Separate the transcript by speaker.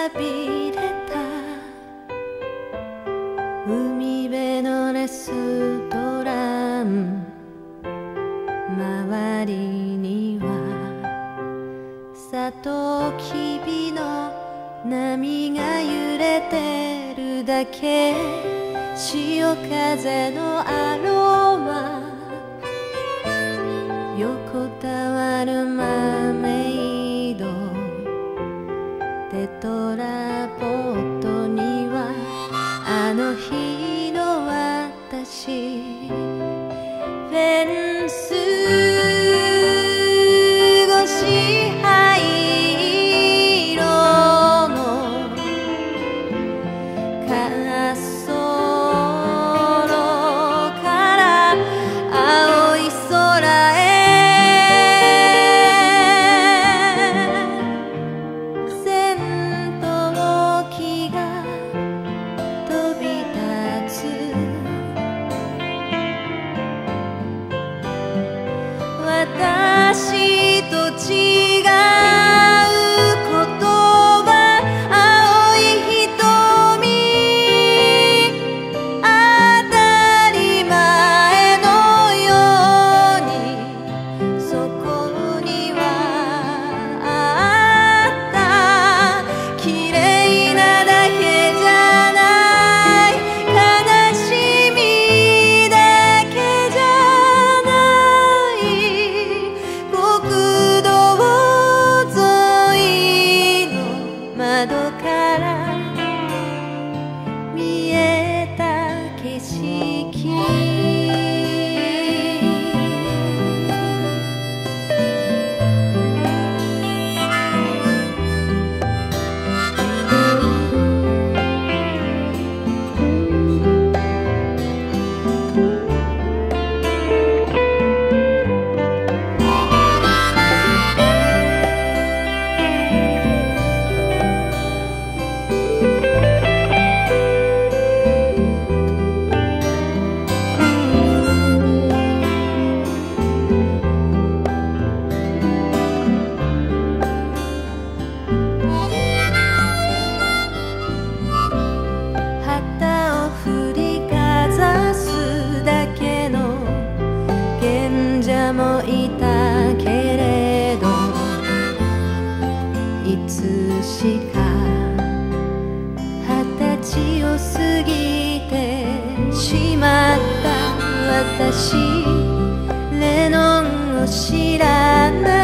Speaker 1: びれた海辺のレストラン、周りにはサトウキビの波が揺れてるだけ、潮風のアロマ、横たわるマーメイド、テトラポットにはあの日の私、フェンス越し灰色の滑走路から青い空へ、戦闘機が飛び立つ、私と違うことは青い瞳、当たり前のようにそこにはあった。綺麗なだけじゃない、悲しみだけじゃない、国道沿いの窓から見えた景色、旗を振りかざすだけの賢者もいたけれど、いつしか20歳を過ぎてしまった私、レノンを知らない